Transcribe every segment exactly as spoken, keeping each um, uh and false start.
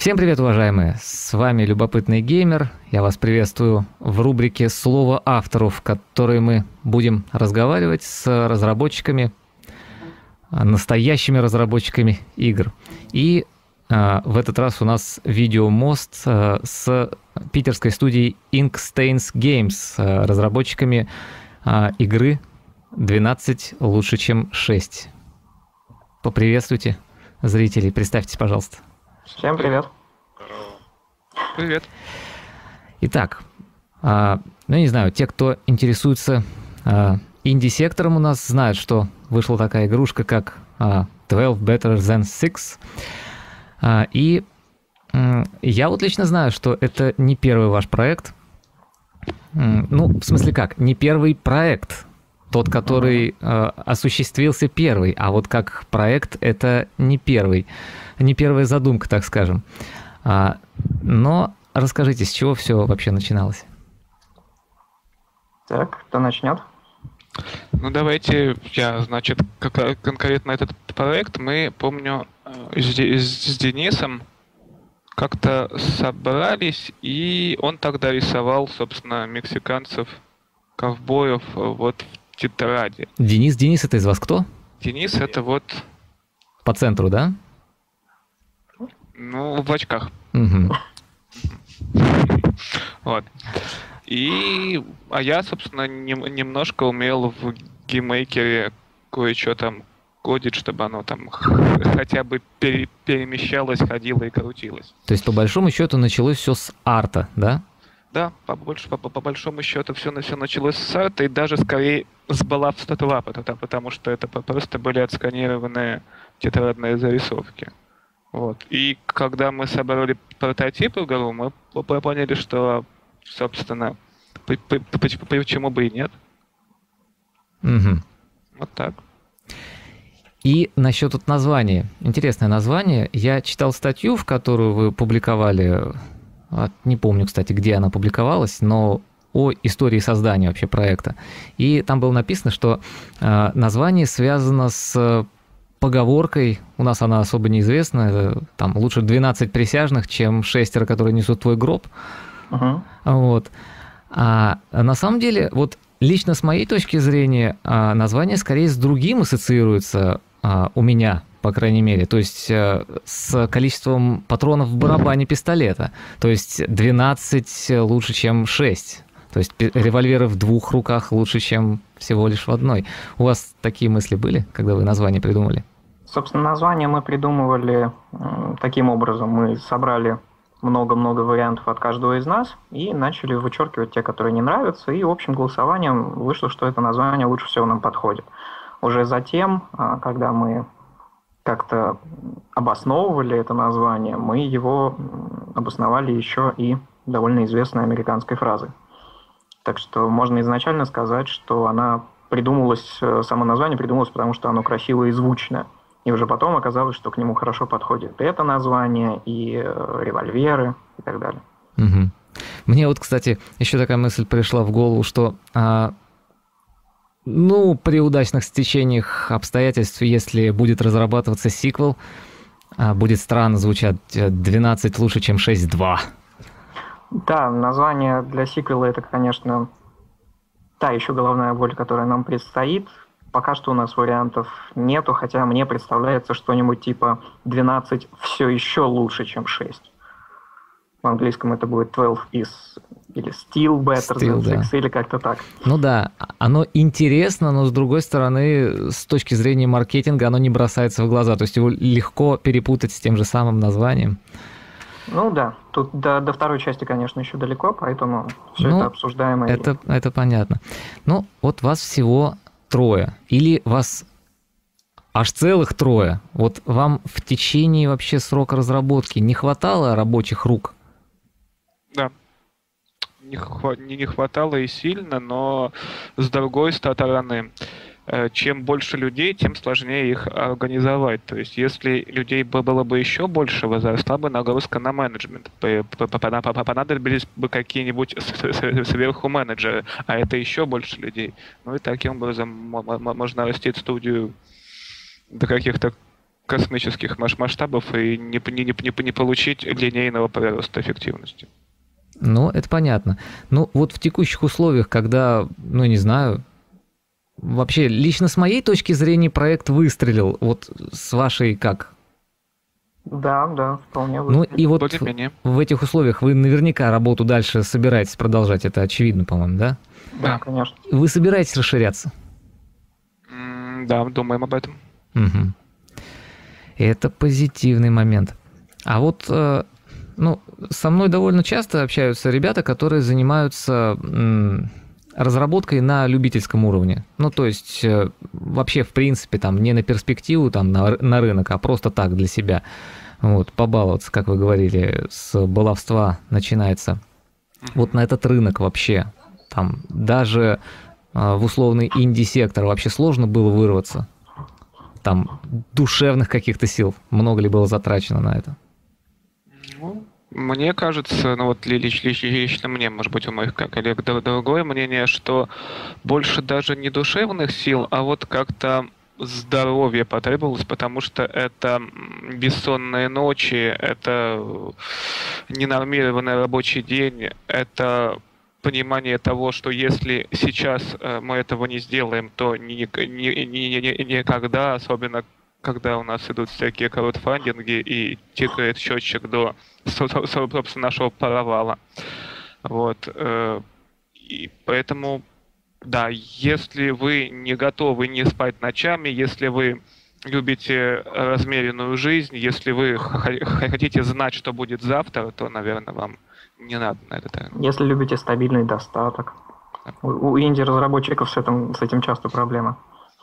Всем привет, уважаемые! С вами Любопытный Геймер. Я вас приветствую в рубрике «Слово автору», в которой мы будем разговаривать с разработчиками, настоящими разработчиками игр. И а, в этот раз у нас видеомост а, с питерской студией Inkstains Games, а, разработчиками а, игры двенадцать лучше, чем шесть. Поприветствуйте зрителей, представьтесь, пожалуйста. Всем привет. Привет. Итак, а, ну, не знаю, те, кто интересуется а, инди-сектором у нас, знают, что вышла такая игрушка, как а, twelve Better Than Six. А, и м, я вот лично знаю, что это не первый ваш проект. М, ну, в смысле как, не первый проект, тот, который а, осуществился первый, а вот как проект это не первый, не первая задумка, так скажем. А, но расскажите, с чего все вообще начиналось? Так, кто начнет? Ну, давайте я, значит, как конкретно этот проект, мы, помню, с, с Денисом как-то собрались, и он тогда рисовал, собственно, мексиканцев, ковбоев вот в тетради. Денис, Денис, это из вас кто? Денис, это вот... По центру, да? Ну, в очках. Угу. Вот. И, а я, собственно, нем, немножко умел в гейммейкере кое-что там кодить, чтобы оно там хотя бы пере, перемещалось, ходило и крутилось. То есть, по большому счету, началось все с арта, да? Да, по, больше, по, по большому счету все, все началось с арта, и даже скорее с балласта два, потому, потому что это просто были отсканированные тетрадные зарисовки. Вот. И когда мы собрали прототип игру, мы поняли, что, собственно, почему бы и нет. Угу. Вот так. И насчет вот названия. Интересное название. Я читал статью, в которую вы публиковали, не помню, кстати, где она публиковалась, но о истории создания вообще проекта. И там было написано, что э, название связано с поговоркой, у нас она особо неизвестна, там лучше двенадцать присяжных, чем шестеро, которые несут твой гроб. Uh-huh. Вот. А на самом деле, вот лично с моей точки зрения, название скорее с другим ассоциируется у меня, по крайней мере, то есть с количеством патронов в барабане пистолета. То есть двенадцать лучше, чем шесть. То есть револьверы в двух руках лучше, чем всего лишь в одной. У вас такие мысли были, когда вы название придумали? Собственно, название мы придумывали э, таким образом. Мы собрали много-много вариантов от каждого из нас и начали вычеркивать те, которые не нравятся. И общим голосованием вышло, что это название лучше всего нам подходит. Уже затем, э, когда мы как-то обосновывали это название, мы его обосновали еще и довольно известной американской фразой. Так что можно изначально сказать, что она придумалась, само название придумалось, потому что оно красивое и звучное. И уже потом оказалось, что к нему хорошо подходит и это название, и револьверы, и так далее. Угу. Мне вот, кстати, еще такая мысль пришла в голову, что а, ну, при удачных стечениях обстоятельств, если будет разрабатываться сиквел, а, будет странно звучать двенадцать лучше, чем шесть два. Да, название для сиквела это, конечно, та еще головная боль, которая нам предстоит. Пока что у нас вариантов нету, хотя мне представляется что-нибудь типа двенадцать все еще лучше, чем шесть. В английском это будет twelve is или still better Still, than six, да. Или как-то так. Ну да, оно интересно, но с другой стороны, с точки зрения маркетинга, оно не бросается в глаза. То есть его легко перепутать с тем же самым названием. Ну да, тут до, до второй части, конечно, еще далеко, поэтому все ну, это обсуждаемо. Это, это понятно. Ну, вот вас всего трое. Или вас аж целых трое. Вот вам в течение вообще срока разработки не хватало рабочих рук? Да. Не, хва- не хватало и сильно, но с другой стороны, чем больше людей, тем сложнее их организовать. То есть, если людей было бы еще больше, возросла бы нагрузка на менеджмент. Понадобились бы какие-нибудь сверху менеджеры, а это еще больше людей. Ну и таким образом можно растить студию до каких-то космических масштабов и не, не, не, не получить линейного прироста эффективности. Ну, это понятно. Ну, вот в текущих условиях, когда, ну, не знаю, вообще, лично с моей точки зрения, проект выстрелил. Вот с вашей как? Да, да, вполне Ну, выстрелил. и вот в, в этих условиях вы наверняка работу дальше собираетесь продолжать. Это очевидно, по-моему, да? Да, конечно. Вы собираетесь расширяться? Да, думаем об этом. Угу. Это позитивный момент. А вот, ну, со мной довольно часто общаются ребята, которые занимаются разработкой на любительском уровне. Ну, то есть, вообще, в принципе, там, не на перспективу, там, на, на рынок, а просто так, для себя. Вот, побаловаться, как вы говорили, с баловства начинается. Вот на этот рынок вообще, там, даже в условный инди-сектор вообще сложно было вырваться. Там душевных каких-то сил много ли было затрачено на это? Ну, мне кажется, ну вот лично, лично мне, может быть, у моих коллег другое мнение, что больше даже не душевных сил, а вот как-то здоровье потребовалось, потому что это бессонные ночи, это ненормированный рабочий день, это понимание того, что если сейчас мы этого не сделаем, то ни, ни, ни, ни, никогда, особенно когда у нас идут всякие краудфандинги и тикает счетчик до, собственно, нашего провала. Вот. И поэтому, да, если вы не готовы не спать ночами, если вы любите размеренную жизнь, если вы хотите знать, что будет завтра, то, наверное, вам не надо на это. Если любите стабильный достаток. У, у инди-разработчиков с этим, с этим часто проблема.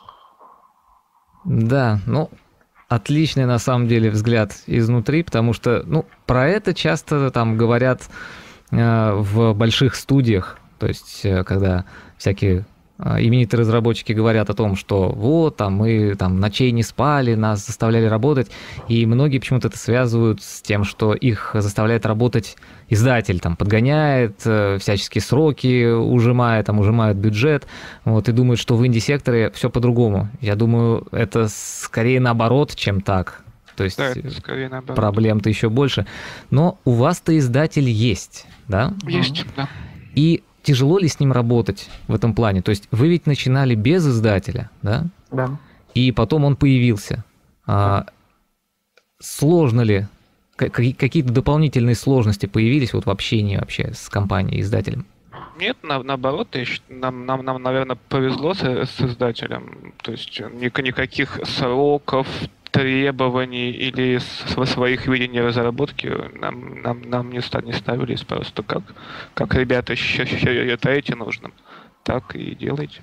Да, ну, отличный на самом деле взгляд изнутри, потому что, ну, про это часто там говорят э, в больших студиях, то есть, э, когда всякие именитые разработчики говорят о том, что вот, там, мы там ночей не спали, нас заставляли работать, и многие почему-то это связывают с тем, что их заставляет работать издатель, там, подгоняет, всяческие сроки ужимает, там, ужимает бюджет, вот, и думают, что в инди-секторе все по-другому. Я думаю, это скорее наоборот, чем так. То есть да, скорее наоборот. Проблем-то еще больше. Но у вас-то издатель есть, да? Есть, да. И тяжело ли с ним работать в этом плане? То есть вы ведь начинали без издателя, да? Да. И потом он появился. А, сложно ли? Какие-то дополнительные сложности появились вот в общении вообще с компанией, издателем? Нет, на, наоборот, нам, нам, нам, наверное, повезло с, с издателем. То есть никаких сроков, требований или своих видений разработки нам, нам, нам не, ста, не ставились. Просто как, как ребята считаете нужным, так и делайте.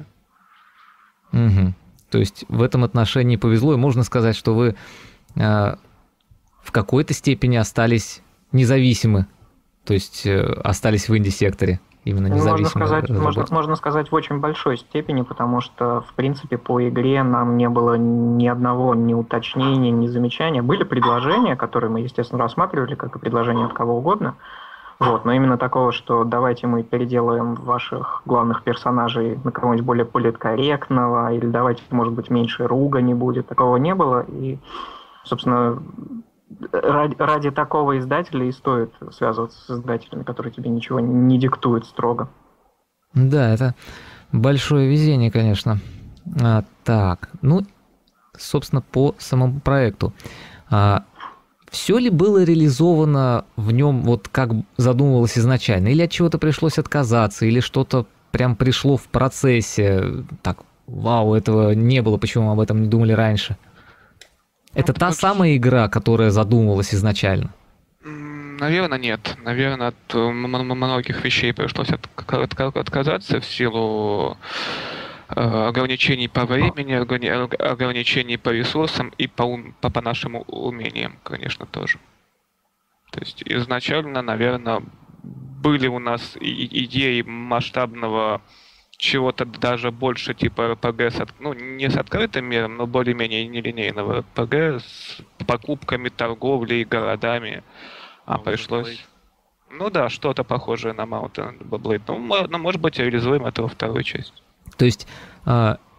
Угу. То есть в этом отношении повезло, и можно сказать, что вы э, в какой-то степени остались независимы, то есть э, остались в инди-секторе. Именно можно сказать, можно, можно сказать в очень большой степени, потому что, в принципе, по игре нам не было ни одного ни уточнения, ни замечания. Были предложения, которые мы, естественно, рассматривали, как и предложения от кого угодно. Вот, но именно такого, что давайте мы переделаем ваших главных персонажей на кого-нибудь более политкорректного, или давайте, может быть, меньше ругани будет, такого не было. И, собственно, Ради, ради такого издателя и стоит связываться с издателями, которые тебе ничего не диктуют строго. Да, это большое везение, конечно. А, так, ну, собственно, по самому проекту. А, все ли было реализовано в нем вот как задумывалось изначально? Или от чего-то пришлось отказаться? Или что-то прям пришло в процессе? Так, вау, этого не было, почему мы об этом не думали раньше? Это та самая игра, которая задумывалась изначально? Наверное, нет. Наверное, от многих вещей пришлось отказаться в силу ограничений по времени, ограничений по ресурсам и по, по, по нашим умениям, конечно, тоже. То есть изначально, наверное, были у нас идеи масштабного чего-то даже больше типа эр пи джи, с, ну, не с открытым миром, но более-менее нелинейного эр пи джи с покупками, торговлей, городами. А Mountain пришлось... Blade. Ну да, что-то похожее на Mountain Blade. Ну, мы, ну, может быть, реализуем это во вторую часть. То есть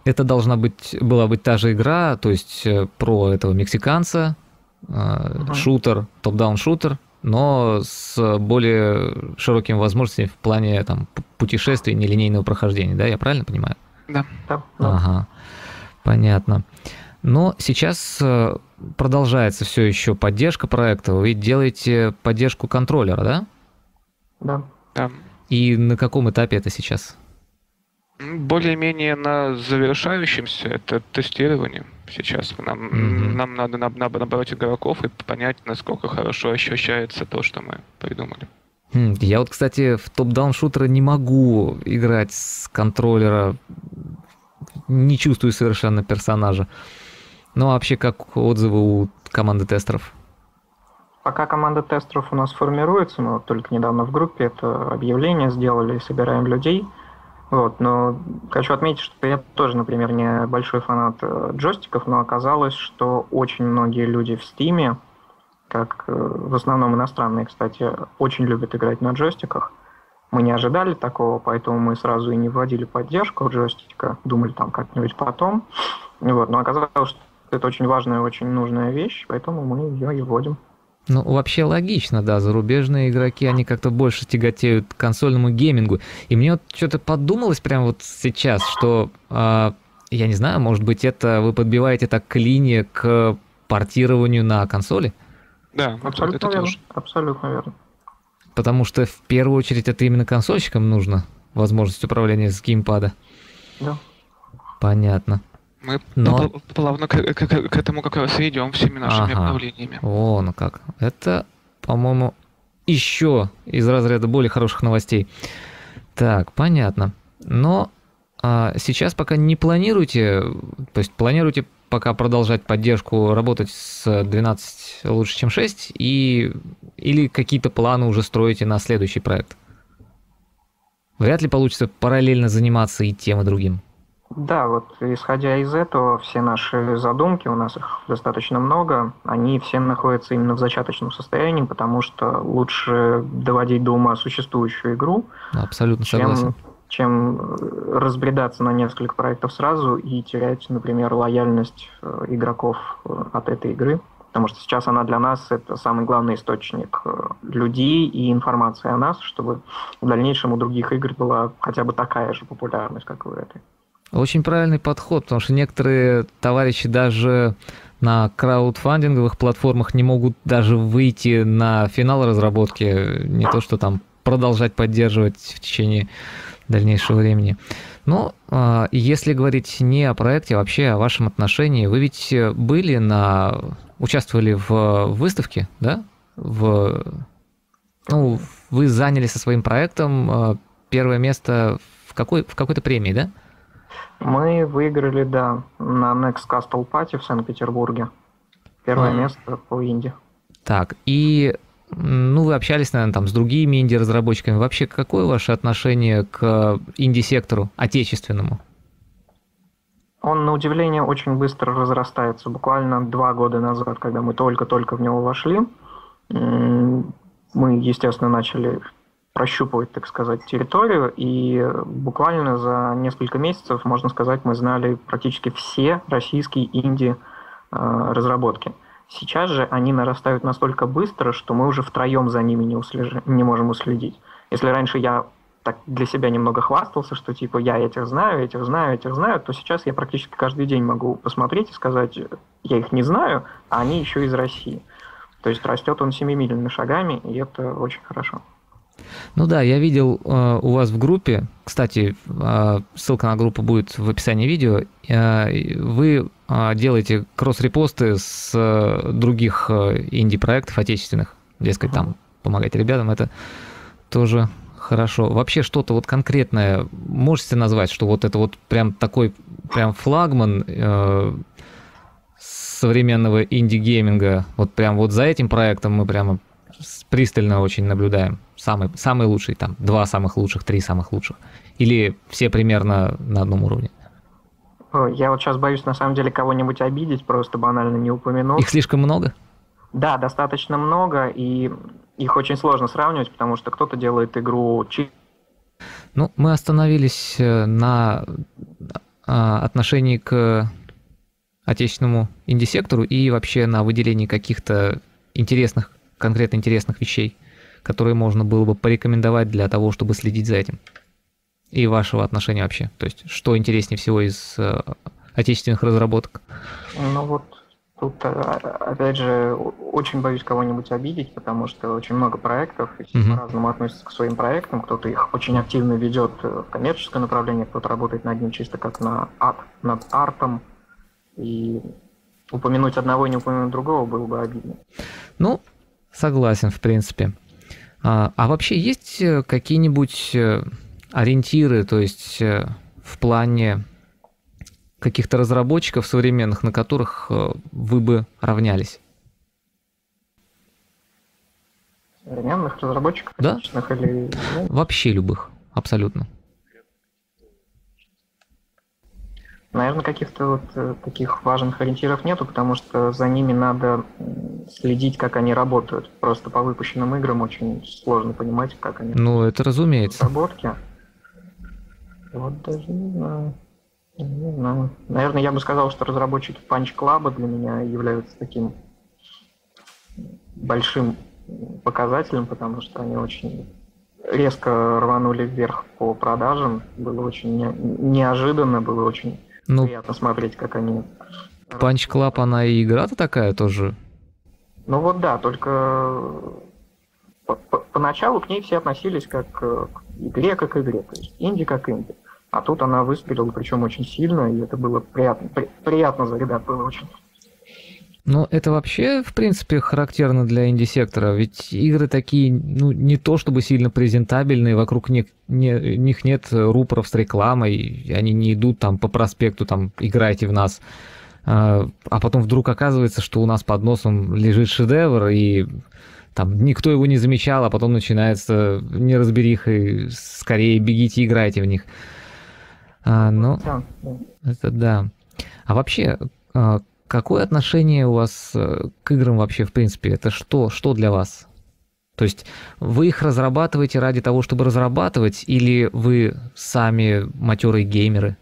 это должна быть, была быть та же игра, то есть про этого мексиканца, uh-huh. шутер, топ-даун шутер, но с более широкими возможностями в плане там, путешествий, нелинейного прохождения, да, я правильно понимаю? Да. да. Ага, понятно. Но сейчас продолжается все еще поддержка проекта. Вы делаете поддержку контроллера, да? Да. Да. И на каком этапе это сейчас? Более-менее на завершающемся, это тестирование сейчас. Нам, mm-hmm. нам надо набрать игроков и понять, насколько хорошо ощущается то, что мы придумали. Я вот, кстати, в топ-даун шутеры не могу играть с контроллера, не чувствую совершенно персонажа. Ну, а вообще, как отзывы у команды тестеров? Пока команда тестеров у нас формируется, мы вот только недавно в группе это объявление сделали, собираем людей. Вот, но хочу отметить, что я тоже, например, не большой фанат джойстиков, но оказалось, что очень многие люди в Стиме, как в основном иностранные, кстати, очень любят играть на джойстиках. Мы не ожидали такого, поэтому мы сразу и не вводили поддержку джойстика, думали там как-нибудь потом. Вот, но оказалось, что это очень важная, очень нужная вещь, поэтому мы ее и вводим. Ну, вообще логично, да, зарубежные игроки, они как-то больше тяготеют к консольному геймингу. И мне вот что-то подумалось прямо вот сейчас, что, э, я не знаю, может быть, это вы подбиваете так к линии к портированию на консоли? Да, абсолютно это верно. тоже. Абсолютно верно. Потому что в первую очередь это именно консольщикам нужно, возможность управления с геймпада. Да. Понятно. Мы Но... плавно к, к, к этому как раз и идем всеми нашими ага. обновлениями. О, ну как. Это, по-моему, еще из разряда более хороших новостей. Так, понятно. Но а, сейчас пока не планируете, то есть планируете пока продолжать поддержку, работать с двенадцать лучше, чем шесть, и, или какие-то планы уже строите на следующий проект? Вряд ли получится параллельно заниматься и тем, и другим. Да, вот исходя из этого, все наши задумки, у нас их достаточно много, они все находятся именно в зачаточном состоянии, потому что лучше доводить до ума существующую игру, абсолютно согласен, чем, чем разбредаться на несколько проектов сразу и терять, например, лояльность игроков от этой игры. Потому что сейчас она для нас это самый главный источник людей и информации о нас, чтобы в дальнейшем у других игр была хотя бы такая же популярность, как у этой. Очень правильный подход, потому что некоторые товарищи даже на краудфандинговых платформах не могут даже выйти на финал разработки, не то что там продолжать поддерживать в течение дальнейшего времени. Но если говорить не о проекте, а вообще о вашем отношении, вы ведь были на... участвовали в выставке, да? В... Ну, вы заняли со своим проектом первое место в, какой... в какой-то премии, да? Мы выиграли, да, на Next Castle Party в Санкт-Петербурге. Первое а. место по инди. Так, и ну, вы общались, наверное, там с другими инди-разработчиками. Вообще, какое ваше отношение к инди-сектору отечественному? Он, на удивление, очень быстро разрастается. Буквально два года назад, когда мы только-только в него вошли, мы, естественно, начали прощупывать, так сказать, территорию, и буквально за несколько месяцев, можно сказать, мы знали практически все российские инди-разработки. Сейчас же они нарастают настолько быстро, что мы уже втроем за ними не, услеж... не можем уследить. Если раньше я так для себя немного хвастался, что типа я этих знаю, этих знаю, этих знаю, то сейчас я практически каждый день могу посмотреть и сказать, я их не знаю, а они еще из России. То есть растет он семимильными шагами, и это очень хорошо. Ну да, я видел э, у вас в группе, кстати, э, ссылка на группу будет в описании видео, э, вы э, делаете кросс-репосты с э, других э, инди-проектов отечественных, дескать, там помогать ребятам, это тоже хорошо. Вообще что-то вот конкретное можете назвать, что вот это вот прям такой прям флагман э, современного инди-гейминга, вот прям вот за этим проектом мы прямо пристально очень наблюдаем. Самый, самый лучший, там, два самых лучших, три самых лучших. Или все примерно на одном уровне? Я вот сейчас боюсь, на самом деле, кого-нибудь обидеть, просто банально не упомянул. Их слишком много? Да, достаточно много, и их очень сложно сравнивать, потому что кто-то делает игру... Ну, мы остановились на отношении к отечественному инди-сектору и вообще на выделении каких-то интересных, конкретно интересных вещей, которые можно было бы порекомендовать для того, чтобы следить за этим? И вашего отношения вообще? То есть, что интереснее всего из отечественных разработок? Ну вот, тут, опять же, очень боюсь кого-нибудь обидеть, потому что очень много проектов, и все Мгм. по-разному относятся к своим проектам. Кто-то их очень активно ведет в коммерческое направление, кто-то работает над ним чисто как на арт, над артом. И упомянуть одного и не упомянуть другого было бы обидно. Ну, согласен, в принципе. А, а вообще есть э, какие-нибудь э, ориентиры, то есть э, в плане каких-то разработчиков современных, на которых э, вы бы равнялись? Современных разработчиков, Да. отечественных или... ну, Вообще любых, абсолютно. наверное, каких-то вот э, таких важных ориентиров нету, потому что за ними надо м, следить, как они работают. Просто по выпущенным играм очень сложно понимать, как они Ну, это разумеется. разработки. Вот даже не знаю. Не знаю. Наверное, я бы сказал, что разработчики Punch Club для меня являются таким большим показателем, потому что они очень резко рванули вверх по продажам. Было очень не- неожиданно, было очень Ну, приятно смотреть, как они... Punch Club, она и игра-то такая тоже. Ну вот да, только по- по- поначалу к ней все относились как э, к игре, как к игре, то есть инди как инди. А тут она выстрелила, причем очень сильно, и это было приятно. При- приятно за ребят было очень. Ну, это вообще, в принципе, характерно для инди-сектора, ведь игры такие, ну, не то чтобы сильно презентабельные, вокруг них, не- них нет рупоров с рекламой, они не идут там по проспекту, там, играйте в нас, а а потом вдруг оказывается, что у нас под носом лежит шедевр, и там никто его не замечал, а потом начинается неразбериха, и скорее бегите, играйте в них. А, ну, Да, да. это да. А вообще, а, какое отношение у вас э, к играм вообще, в принципе? Это что, что для вас? То есть вы их разрабатываете ради того, чтобы разрабатывать, или вы сами матерые геймеры?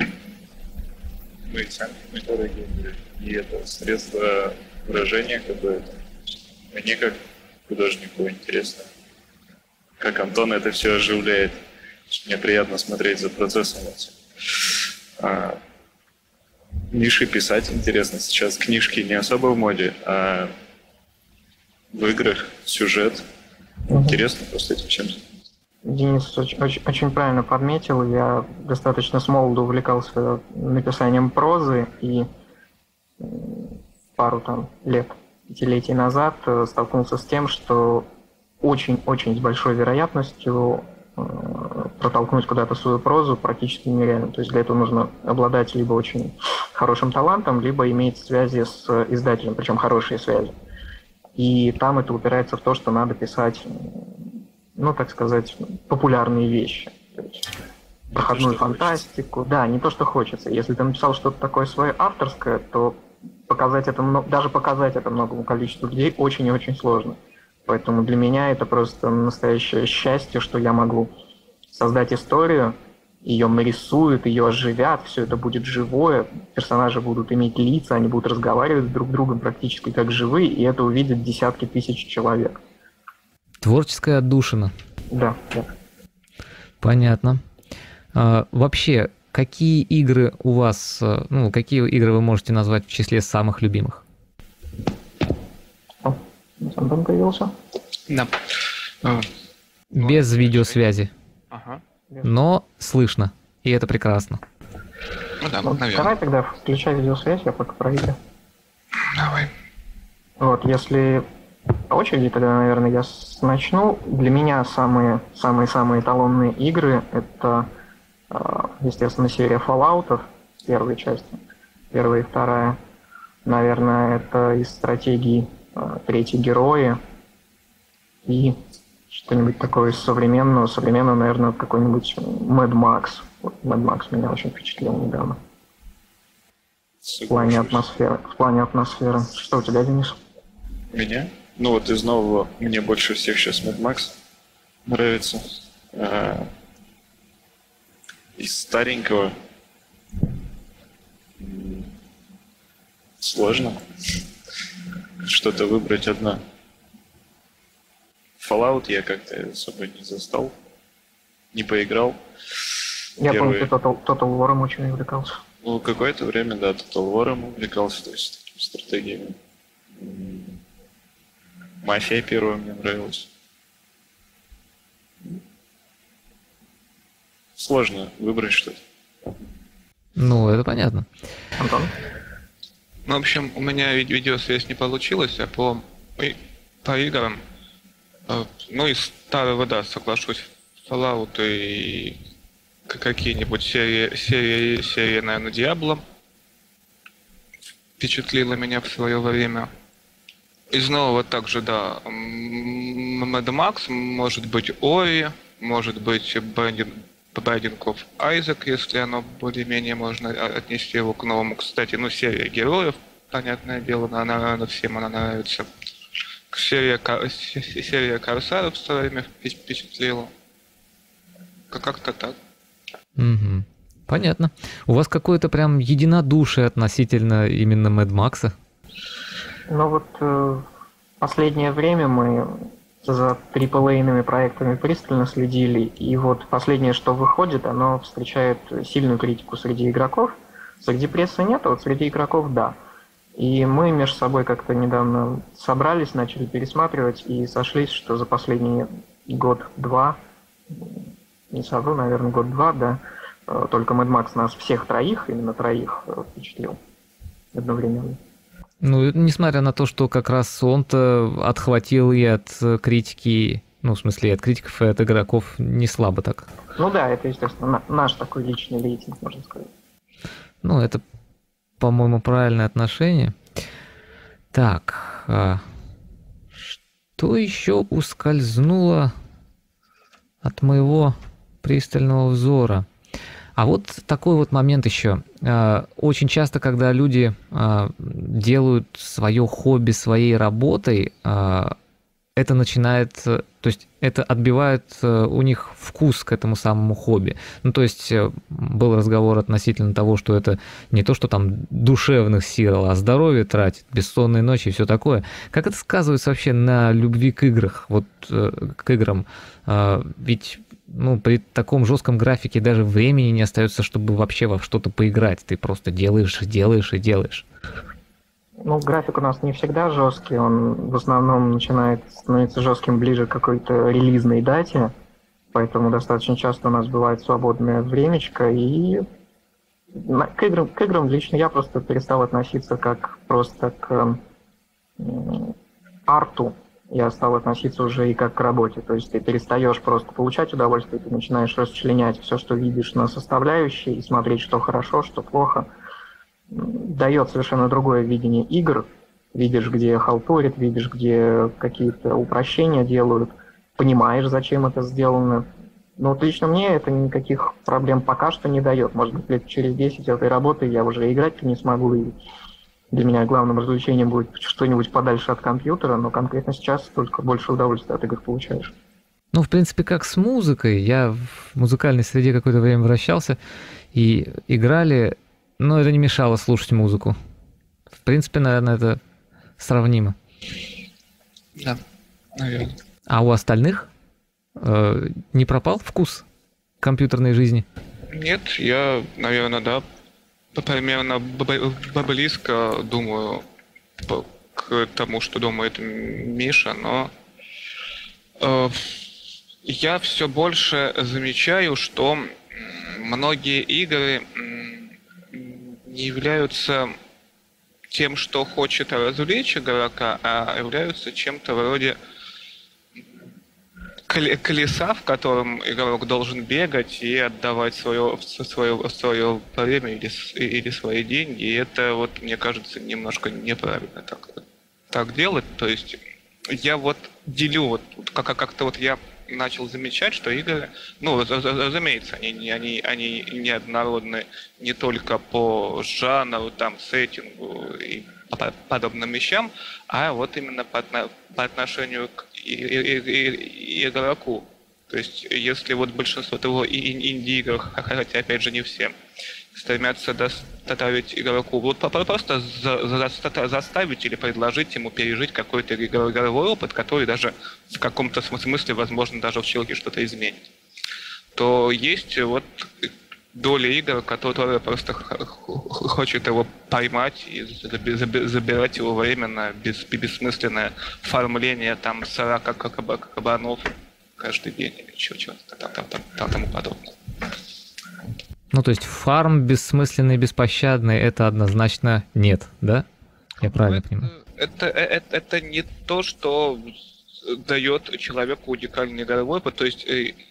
Мы сами матерые геймеры, и это средство выражения какое-то. Мне как художнику интересно, как Антон это все оживляет. Мне приятно смотреть за процессом этим. А, Мише писать интересно. Сейчас книжки не особо в моде, а в играх сюжет. Интересно просто этим чем. Денис очень, очень, очень правильно подметил. Я достаточно с молоду увлекался написанием прозы, и м, пару там лет, пятилетий назад э, столкнулся с тем, что очень-очень с большой вероятностью э, протолкнуть куда-то свою прозу практически нереально. То есть для этого нужно обладать либо очень хорошим талантом, либо иметь связи с издателем, причем хорошие связи. И там это упирается в то, что надо писать, ну, так сказать, популярные вещи. То есть проходную что фантастику. Да, не то, что хочется. Если ты написал что-то такое свое авторское, то показать это, мно- даже показать это многому количеству людей очень и очень сложно. Поэтому для меня это просто настоящее счастье, что я могу создать историю, ее нарисуют, ее оживят, все это будет живое, персонажи будут иметь лица, они будут разговаривать друг с другом практически как живые, и это увидят десятки тысяч человек. Творческая отдушина. Да, да. Понятно. А, вообще, какие игры у вас, э, ну, какие игры вы можете назвать в числе самых любимых? О, Антон появился. Да. А, ну, Без это видеосвязи, Ага. но слышно, и это прекрасно. Ну да, Ну, наверное. давай тогда включай видеосвязь, я пока проверю. Давай. Вот, если по очереди, тогда, наверное, я с- начну. Для меня самые самые самые эталонные игры это, э, естественно, серия Fallout, первой части, первая и вторая. Наверное, это из стратегий э, третьи герои и что-нибудь такое из современного. Современного, наверное, какой-нибудь Mad Max. Вот Mad Max меня очень впечатлил недавно. В плане атмосферы. В плане атмосферы. Что у тебя, Денис? Меня? Ну вот из нового мне больше всех сейчас Mad Max нравится. А, из старенького Сложно что-то выбрать одно. Fallout я как-то особо не застал, не поиграл. Я Первые... помню, ты Total, Total War очень увлекался. Ну, какое-то время, да, Total War увлекался, то есть такими стратегиями. Мафия первая мне нравилась. Сложно выбрать что-то. Ну, это понятно. Антон? Ну, в общем, у меня ви- видеосвязь не получилась, а по, и- по играм, э, ну, из старого, да, соглашусь, Fallout и к- какие-нибудь серии, серии, серии, наверное, Diablo впечатлила меня в свое время. Из нового также, да, м, Mad Max, может быть, Ori, может быть, Binding, Binding of Isaac, если оно более-менее можно отнести его к новому. Кстати, ну, серия героев, понятное дело, она, она всем она нравится. Серия, Ка- с- серия Корсаров в свое время впе- впечатлила. Как- Как-то так. Мгм. Понятно. У вас какое-то прям единодушие относительно именно Мэд Макса. Ну вот э, в последнее время мы за триплейными проектами пристально следили, и вот последнее, что выходит, оно встречает сильную критику среди игроков. Среди прессы нет, а вот среди игроков да. И мы между собой как-то недавно собрались, начали пересматривать и сошлись, что за последний год-два, не совру, наверное, год-два, да, э, только Mad Max нас всех троих, именно троих, э, впечатлил одновременно. Ну, это несмотря на то, что как раз он-то отхватил и от э, критики, ну, в смысле, и от критиков, и от игроков не слабо так. Ну да, это, естественно, на- наш такой личный рейтинг, можно сказать. Ну, это, по-моему, правильное отношение. Так, а что еще ускользнуло от моего пристального взора? А вот такой вот момент еще. А, Очень часто, когда люди а, делают свое хобби своей работой, а, это начинает, э, то есть это отбивает э, у них вкус к этому самому хобби. Ну, то есть э, был разговор относительно того, что это не то, что там душевных сил, а здоровье тратит, бессонные ночи и все такое. Как это сказывается вообще на любви к играх, вот э, к играм? А, Ведь ну, при таком жестком графике даже времени не остается, чтобы вообще во что-то поиграть. Ты просто делаешь, и делаешь и делаешь. Ну, график у нас не всегда жесткий, он в основном начинает становиться жестким ближе к какой-то релизной дате, поэтому достаточно часто у нас бывает свободное времечко, и на- к играм, к играм лично я просто перестал относиться как просто к м, арту, я стал относиться уже и как к работе, то есть ты перестаешь просто получать удовольствие, ты начинаешь расчленять все, что видишь на составляющие, и смотреть, что хорошо, что плохо. Дает совершенно другое видение игр. Видишь, где халтурят, видишь, где какие-то упрощения делают, понимаешь, зачем это сделано. Но вот лично мне это никаких проблем пока что не дает. Может быть, лет через десять этой работы я уже играть не смогу, и для меня главным развлечением будет что-нибудь подальше от компьютера, но конкретно сейчас только больше удовольствия от игр получаешь. Ну, в принципе, как с музыкой. Я в музыкальной среде какое-то время вращался, и играли, но это не мешало слушать музыку. В принципе, наверное, это сравнимо. Да, наверное. А у остальных э, не пропал вкус компьютерной жизни? Нет, я, наверное, да, примерно б- б- близко думаю по- к тому, что думает Миша, но э, я все больше замечаю, что м, многие игры м, не являются тем, что хочет развлечь игрока, а являются чем-то вроде коле- колеса, в котором игрок должен бегать и отдавать свое, свое, свое время или, с- или свои деньги. И это, вот, мне кажется, немножко неправильно так, так делать. То есть я вот делю, вот, вот как- как-то вот я начал замечать, что игры, ну, раз- раз- разумеется, они, не- они, они неоднородны не только по жанру, там, сеттингу и по- подобным вещам, а вот именно по, отно- по отношению к и- и- и- и- игроку. То есть, если вот большинство того и- и- инди-игр, хотя опять же не все, стремятся доставить игроку. Вот просто заставить или предложить ему пережить какой-то игровой опыт, который даже в каком-то смысле, возможно, даже в человеке что-то изменит. То есть вот доля игр, которые просто хочет его поймать и забирать его время на бессмысленное фармление там сорока кабанов каждый день или чего-то там, там, там, там, тому подобное. Ну, то есть фарм бессмысленный, беспощадный, это однозначно нет, да? Я правильно это, понимаю? Это, это, это не то, что дает человеку уникальный игровой опыт. То есть,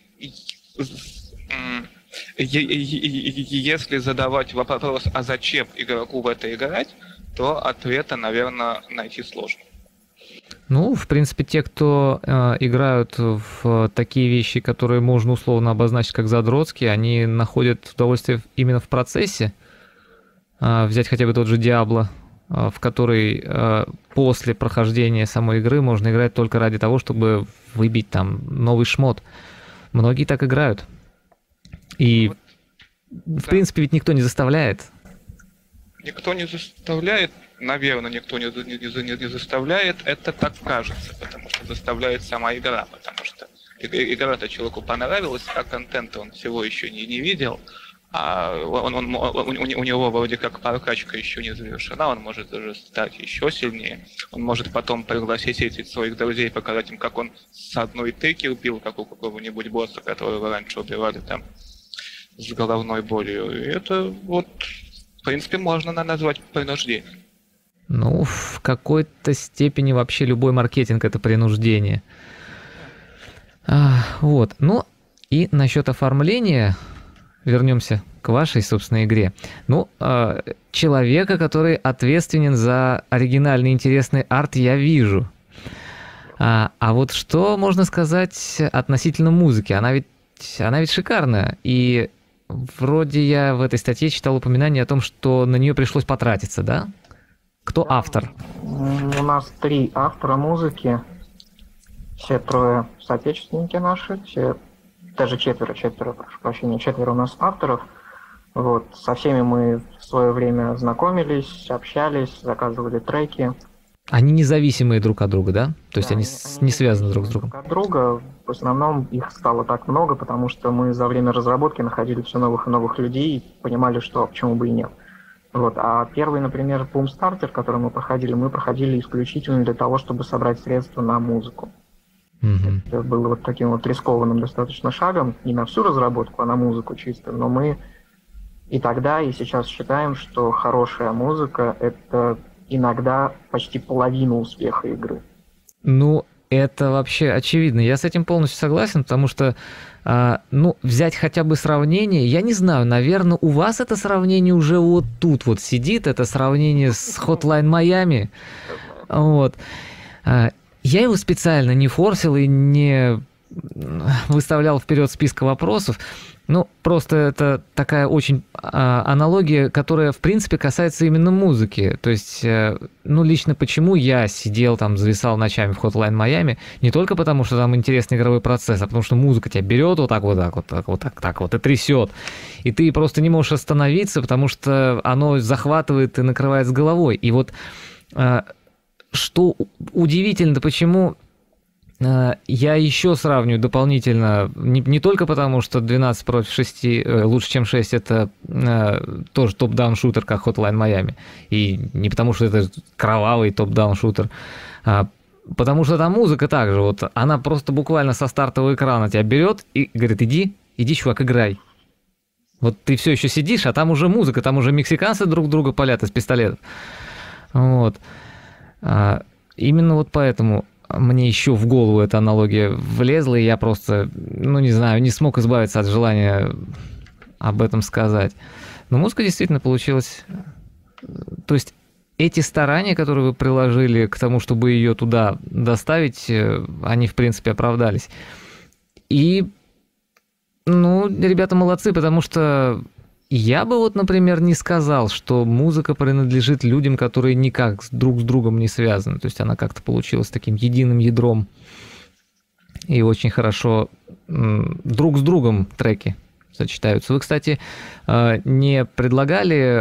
если задавать вопрос, а зачем игроку в это играть, то ответа, наверное, найти сложно. Ну, в принципе, те, кто э, играют в такие вещи, которые можно условно обозначить как задротские, они находят удовольствие именно в процессе. Э, взять хотя бы тот же Diablo, э, в который э, после прохождения самой игры можно играть только ради того, чтобы выбить там новый шмот. Многие так играют. И, вот, в да. принципе, ведь никто не заставляет. Никто не заставляет. Наверное, никто не, не, не, не заставляет, это так кажется, потому что заставляет сама игра, потому что игра-то человеку понравилась, а контента он всего еще не, не видел, а он, он, он, у него вроде как прокачка еще не завершена, он может даже стать еще сильнее, он может потом пригласить этих своих друзей, показать им, как он с одной тыки убил, как у какого-нибудь босса, которого раньше убивали там с головной болью, и это вот, в принципе, можно назвать принуждением. Ну, в какой-то степени вообще любой маркетинг – это принуждение. А, вот. Ну, и насчет оформления вернемся к вашей, собственной, игре. Ну, а, человека, который ответственен за оригинальный интересный арт, я вижу. А, а вот что можно сказать относительно музыки? Она ведь, она ведь шикарная. И вроде я в этой статье читал упоминание о том, что на нее пришлось потратиться, да? Кто автор? У нас три автора музыки. Все трое соотечественники наши. Все, даже четверо, четверо, прошу прощения, четверо у нас авторов. Вот. Со всеми мы в свое время знакомились, общались, заказывали треки. Они независимые друг от друга, да? То есть да, они, они не связаны друг с другом? Друг от друга. В основном их стало так много, потому что мы за время разработки находили все новых и новых людей и понимали, что почему бы и нет. Вот. А первый, например, Boomstarter, который мы проходили, мы проходили исключительно для того, чтобы собрать средства на музыку. Mm-hmm. Это было вот таким вот рискованным достаточно шагом, не на всю разработку, а на музыку чисто. Но мы и тогда, и сейчас считаем, что хорошая музыка — это иногда почти половина успеха игры. Ну, это вообще очевидно. Я с этим полностью согласен, потому что Uh, ну, взять хотя бы сравнение, я не знаю, наверное, у вас это сравнение уже вот тут вот сидит, это сравнение с Hotline Miami. Вот. Uh, я его специально не форсил и не выставлял вперед списка вопросов. Ну, просто это такая очень а, аналогия, которая, в принципе, касается именно музыки. То есть, э, ну, лично почему я сидел там, зависал ночами в Hotline Miami, не только потому, что там интересный игровой процесс, а потому что музыка тебя берет вот так вот так вот так вот так, так вот и трясет. И ты просто не можешь остановиться, потому что оно захватывает и накрывает с головой. И вот э, что удивительно, почему... Я еще сравниваю дополнительно, не, не только потому, что двенадцать против шести, лучше, чем шесть, это э, тоже топ-даун шутер, как Hotline Miami. И не потому, что это кровавый топ-даун шутер, а потому что там музыка также, вот она просто буквально со стартового экрана тебя берет и говорит: иди, иди, чувак, играй. Вот ты все еще сидишь, а там уже музыка, там уже мексиканцы друг друга палят из пистолетов. Вот. А, именно вот поэтому... Мне еще в голову эта аналогия влезла, и я просто, ну не знаю, не смог избавиться от желания об этом сказать. Но музыка действительно получилась... То есть эти старания, которые вы приложили к тому, чтобы ее туда доставить, они, в принципе, оправдались. И, ну, ребята молодцы, потому что... Я бы вот, например, не сказал, что музыка принадлежит людям, которые никак друг с другом не связаны. То есть она как-то получилась таким единым ядром. И очень хорошо друг с другом треки сочетаются. Вы, кстати, не предлагали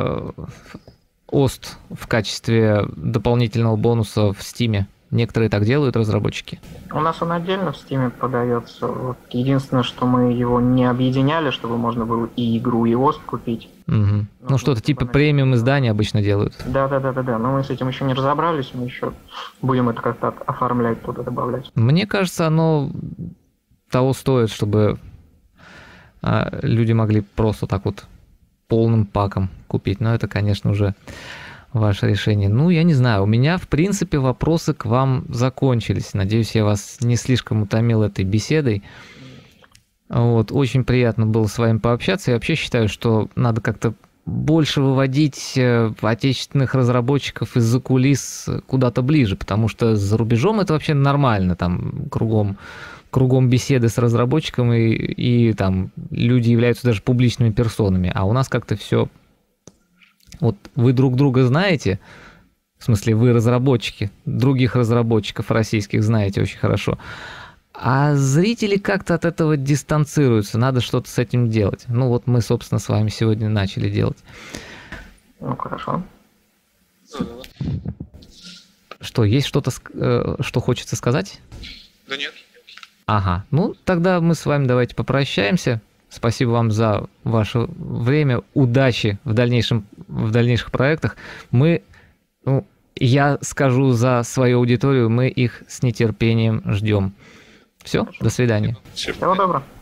ОСТ в качестве дополнительного бонуса в Steam? Некоторые так делают, разработчики. У нас он отдельно в Steam подается. Вот единственное, что мы его не объединяли, чтобы можно было и игру, и ОСТ купить. Угу. Ну, ну что-то типа премиум издания обычно делают. Да, да, да, да, да. Но мы с этим еще не разобрались, мы еще будем это как-то оформлять, туда добавлять. Мне кажется, оно того стоит, чтобы а, люди могли просто так вот полным паком купить. Но это, конечно, уже ваше решение. Ну, я не знаю, у меня, в принципе, вопросы к вам закончились. Надеюсь, я вас не слишком утомил этой беседой. Вот, очень приятно было с вами пообщаться. Я вообще считаю, что надо как-то больше выводить отечественных разработчиков из-за кулис куда-то ближе, потому что за рубежом это вообще нормально, там кругом, кругом беседы с разработчиком, и, и там люди являются даже публичными персонами, а у нас как-то все... Вот вы друг друга знаете, в смысле вы разработчики, других разработчиков российских знаете очень хорошо, а зрители как-то от этого дистанцируются, надо что-то с этим делать. Ну вот мы, собственно, с вами сегодня начали делать. Ну, хорошо. Что, есть что-то, что хочется сказать? Да нет. Ага, ну тогда мы с вами давайте попрощаемся. Спасибо вам за ваше время, удачи в дальнейшем, в дальнейших проектах. Мы, ну, я скажу за свою аудиторию, мы их с нетерпением ждем. Все, до свидания. Всего доброго.